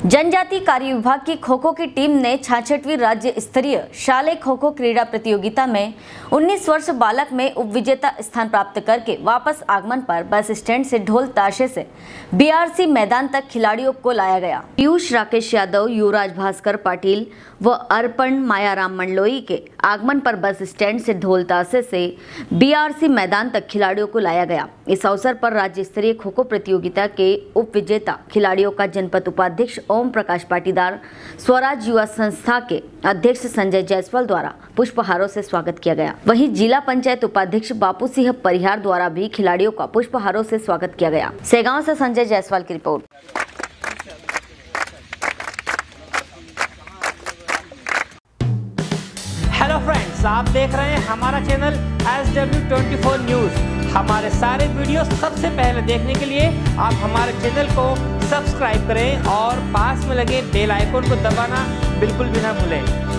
जनजाति कार्य विभाग की खो खो की टीम ने 66वीं राज्य स्तरीय शालेय खो खो क्रीड़ा प्रतियोगिता में 19 वर्ष बालक में उपविजेता स्थान प्राप्त करके वापस आगमन पर बस स्टैंड से ढोल ताशे से बीआरसी मैदान तक खिलाड़ियों को लाया गया। पीयूष राकेश यादव, युवराज भास्कर पाटिल व अर्पण मायाराम मंडलोई के आगमन पर बस स्टैंड से ढोल ताशे से बीआरसी मैदान तक खिलाड़ियों को लाया गया। इस अवसर पर राज्य स्तरीय खो खो प्रतियोगिता के उपविजेता खिलाड़ियों का जनपद उपाध्यक्ष ओम प्रकाश पाटीदार, स्वराज युवा संस्था के अध्यक्ष संजय जायसवाल द्वारा पुष्पहारों से स्वागत किया गया। वहीं जिला पंचायत उपाध्यक्ष बापू सिंह परिहार द्वारा भी खिलाड़ियों का पुष्पहारों से स्वागत किया गया। सेगांव से संजय जायसवाल की रिपोर्ट। हेलो फ्रेंड्स, आप देख रहे हैं हमारा चैनल SW24 न्यूज। हमारे सारे वीडियो सबसे पहले देखने के लिए आप हमारे चैनल को सब्सक्राइब करें और पास में लगे बेल आइकन को दबाना बिल्कुल भी ना भूलें।